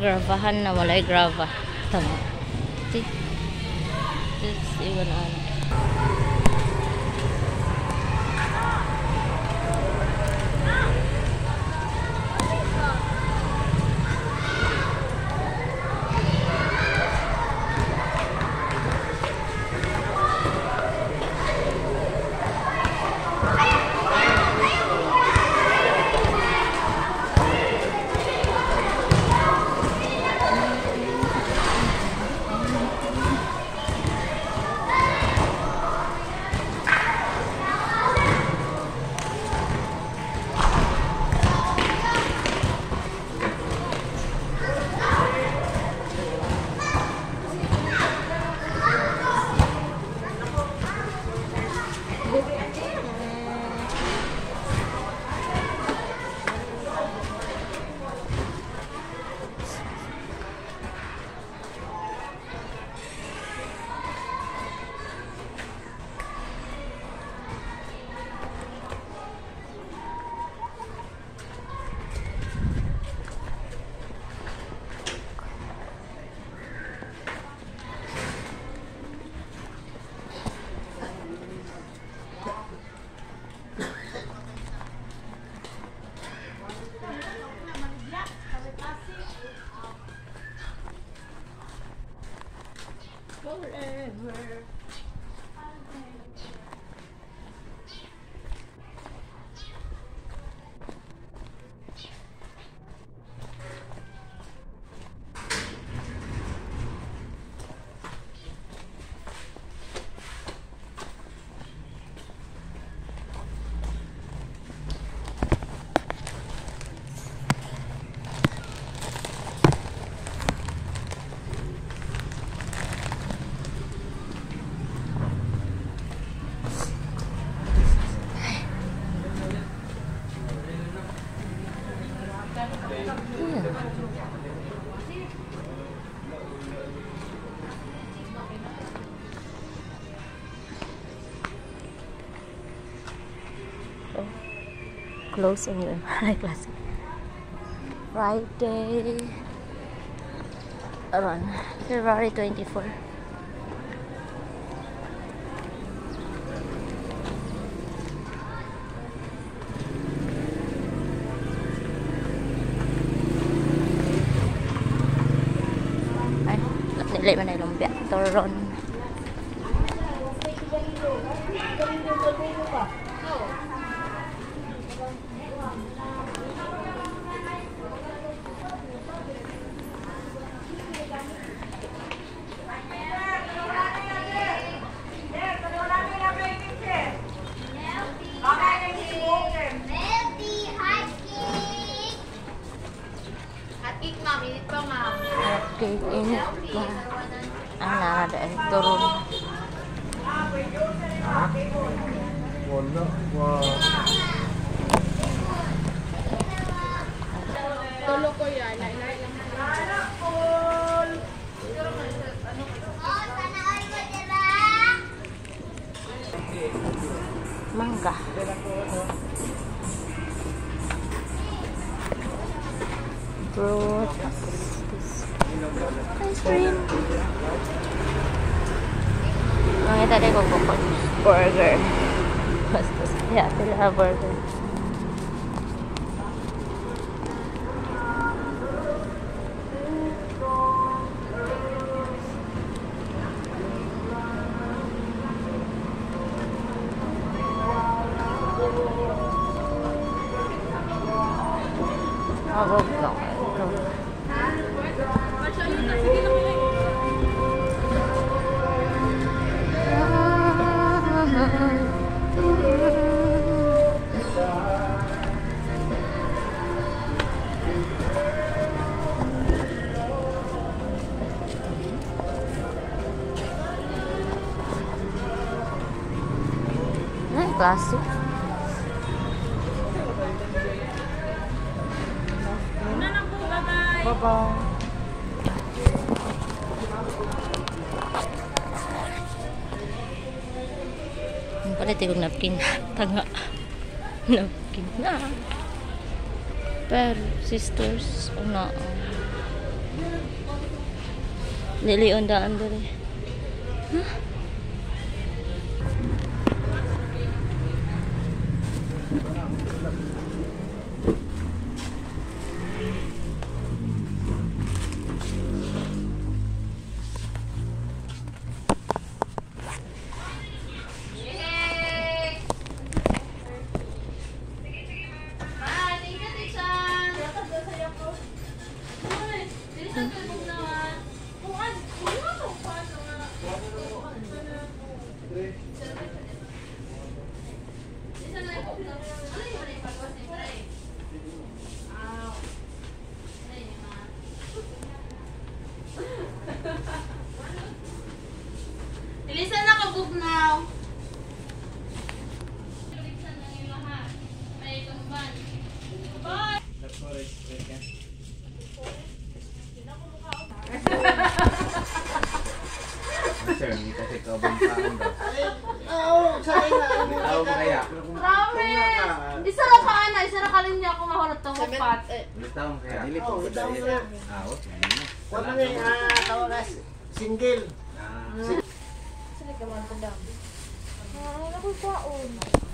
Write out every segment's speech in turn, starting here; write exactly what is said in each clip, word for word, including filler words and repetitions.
Gravahan na walay grava. Tama. See? This even on. Forever. Oh, closing yun. Classic. Friday. Around February twenty-fourth. Nilay man na lumpia. Toron. Okay, ini pa. Ang narada ay turun. Wala. Wow. Tulo ko yan. Mangga. Fruit. Ice cream. Nakita din ko po burger. Basta yeah, sila burger. Ako lang. Classic. Bye-bye. Ang pala tigong napkin. Tanga. Napkin na. Pero, sisters, una. Dili undaan diri. Huh? Bilisan na kabuk now. Sir, hindi kasi kabuntaan daw. Oo, sa'yo na. Tawag kaya. Promise! Isa na ka na, isa na ka rin niya ako mahulot ng upat. Tawag kaya. Dili Oo, ko itaw mo kaya. na. Ah, okay. Wala nga yung ah, tawag na single. Ah, Sila ka man padam. Ay, nakoy kwaon.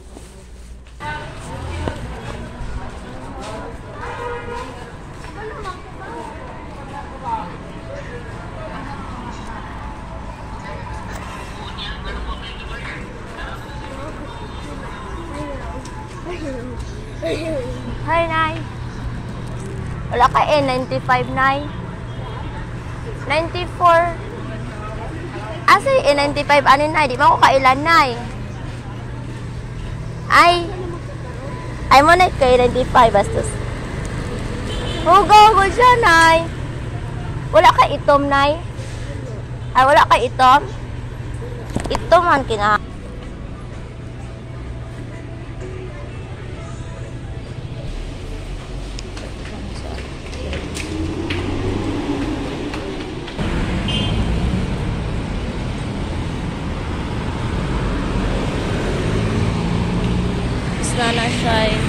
Hi, Nay. Wala ka eh, ninety-five, Nay. ninety-four. Asa eh, ninety-five, ano, Nay? Di ba ako kailan, Nay? Ay. Ay mo na kay ninety-five, bastos. Hugaw mo siya, Nay. Wala ka itom, Nay? Ay, wala ka itom? Itom man kina. Na na siya eh.